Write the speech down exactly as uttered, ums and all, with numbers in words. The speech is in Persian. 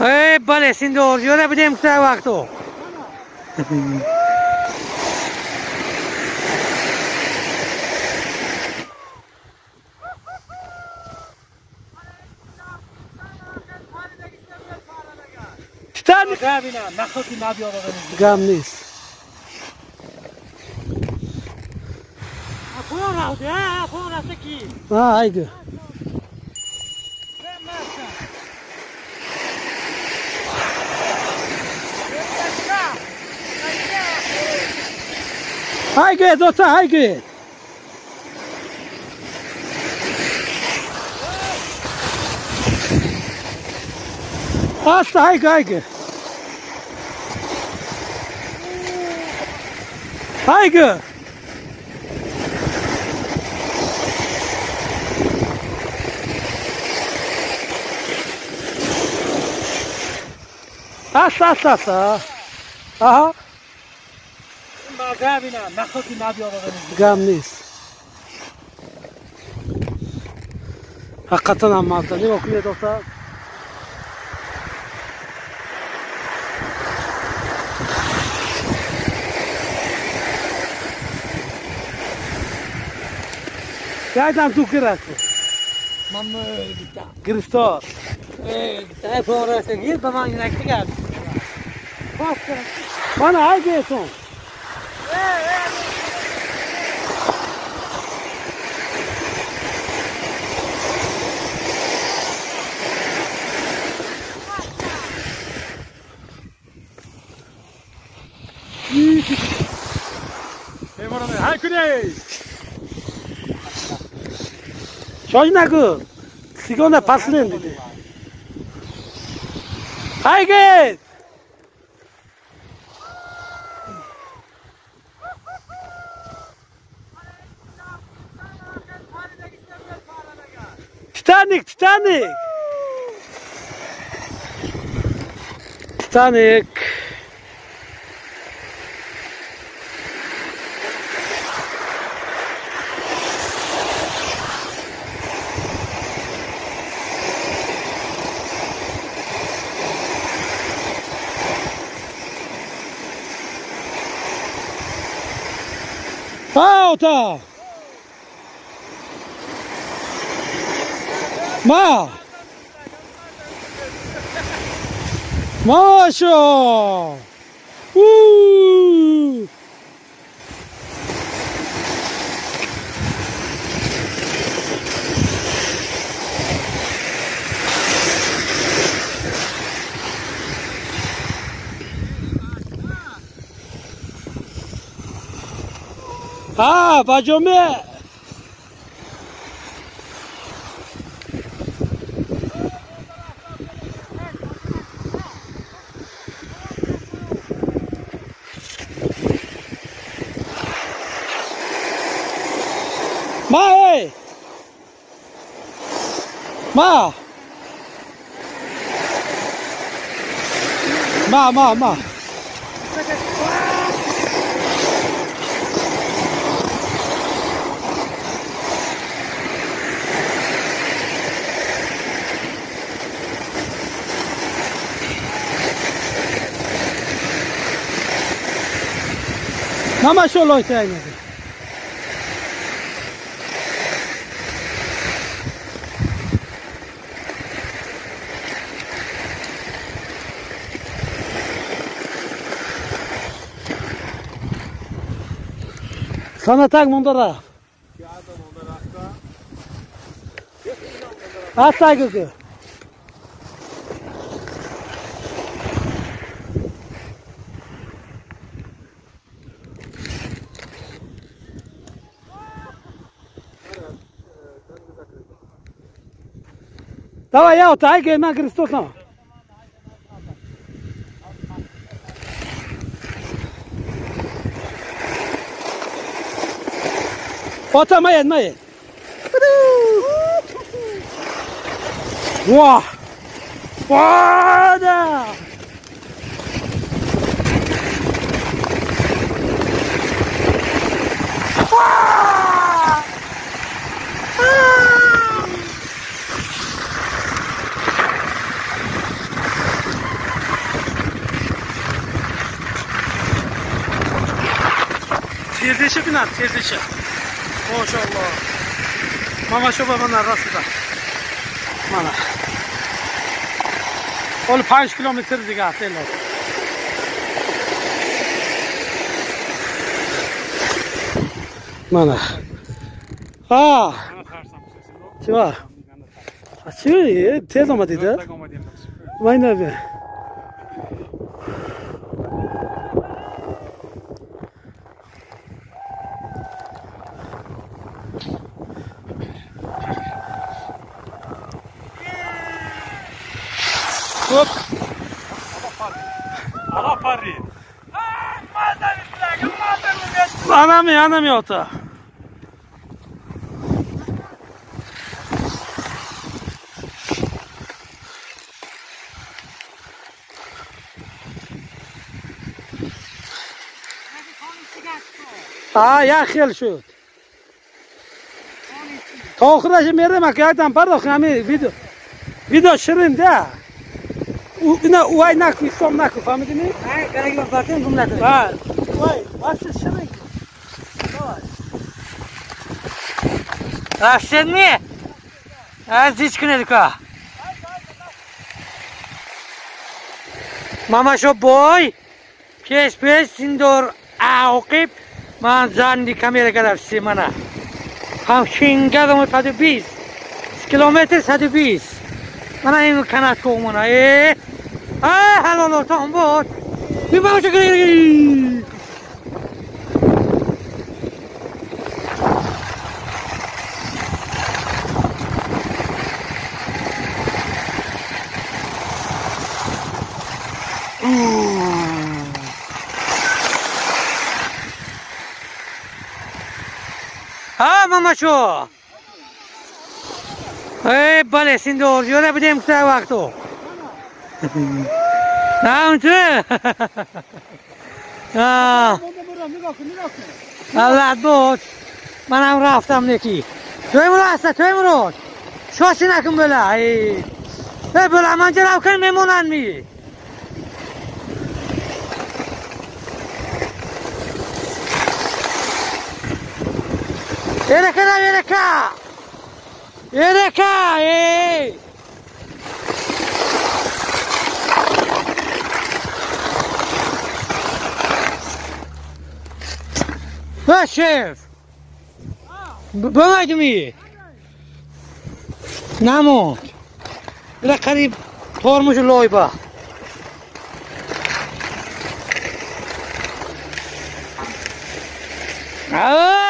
ای بله سندور جوره بدیم سه وقتو ستان ببینم نخواستی نبیار گم نیست افون رفته ها افون رفته کی ها هایگه هایگه دوتا هایگه Asta, hajke, hajke. Hajke. Asta, asta, asta. Aha. مزه بینم نخواستی نبیار گم نیست حقیقتا هم مازده نگاه کنید دکتر Jajdem tu kırası. Mamma gitti. Kristal. Gitti. Sonrası gir, bana inekti geldi. Bastı. Bana ay gelsin. Hay kudey. Çocuğuna sigona paslen dedi. Hay git. Titanic, Titanic. Titanic. Falta! Ma! Macho! Uh! Ah, bacome! Ma, hey! Ma! Ma, ma, ma! Mama solo está ahí. Sana tak mundara. Hasta que Давай я вот айге на Христосна. Ота маед маед. Ва! Ва да! Tezleşe biner, tezleşe. Maşallah. Mama şu babanın arasında. Mana. Ol beş kilometre diye atıyorlar. Mana. Ha. Çiva. Çiva, tez ama dedi. Vay abi. Hop. Alla parri. Anam ya, anam ya ota. Ha ya خیلی شد. تا آخرش میره مکیاتم پرداخت همین ویدیو ویدیو شیرین ده. او نه وای نکن سوم نکن فهمیدی؟ نه برای من پارتیم گم نکنید. بله. وای واسه شیرین. رفتن می؟ از هیچ کنه دیگه. ماما شو بای. کش پیش سندور عاقب. من زندی کاملا گرفتی منه. هم شینگادم صد و بیست کیلومتر صد و بیست. من این کنات کومونه. ای ای حالا تو هم بود. بی باش گری. ها ماما شو ای بله سندور جوره بدیم که وقتو نه اون تو اولاد بود منم رفتم نکی توی مراسته توی مراد شاشی نکن بله ای بله من جراب کن میمونن می Ereka lan ereka. Ereka ey. Ha şef. Bana mi? Namon. Bile qarib tormuş loyba. Aa